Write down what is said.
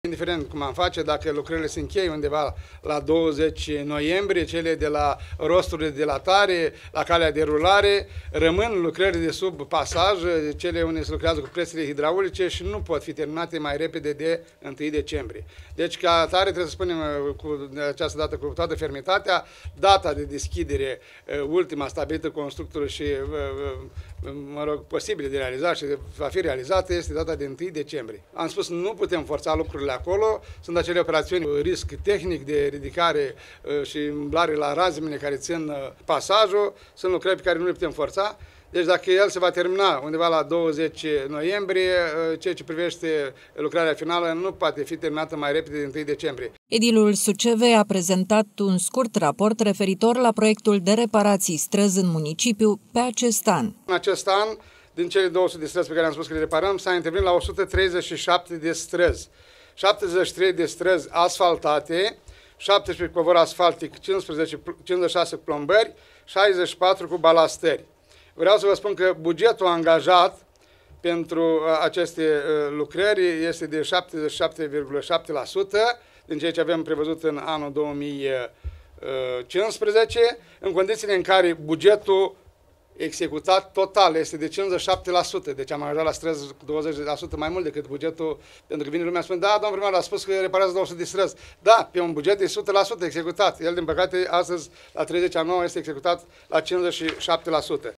Indiferent cum am face, dacă lucrările se încheie undeva la 20 noiembrie, cele de la rosturile de dilatare, la calea de rulare, rămân lucrări de sub pasaj, cele unde se lucrează cu presele hidraulice și nu pot fi terminate mai repede de 1 decembrie. Deci, ca atare, trebuie să spunem cu această dată cu toată fermitatea, data de deschidere, ultima stabilită constructorul și, posibil de realizat și va fi realizată, este data de 1 decembrie. Am spus, nu putem forța lucrurile acolo, sunt acele operațiuni risc tehnic de ridicare și umblare la razmele care țin pasajul, sunt lucrări pe care nu le putem forța. Deci dacă el se va termina undeva la 20 noiembrie, ceea ce privește lucrarea finală nu poate fi terminată mai repede de 1 decembrie. Edilul Sucevei a prezentat un scurt raport referitor la proiectul de reparații străzi în municipiu pe acest an. În acest an, din cele 200 de străzi pe care am spus că le reparăm, s-a intervenit la 137 de străzi. 73 de străzi asfaltate, 17 cu covor asfaltic, 56 cu plombări, 64 cu balastări. Vreau să vă spun că bugetul angajat pentru aceste lucrări este de 77,7% din ceea ce avem prevăzut în anul 2015, în condițiile în care bugetul executat total este de 57%, deci am angajat la străzi cu 20% mai mult decât bugetul, pentru că vine lumea și spune, da, domnul primar a spus că reparează 200 de străzi. Da, pe un buget de 100% executat. El, din păcate, astăzi, la 30 a 9, este executat la 57%.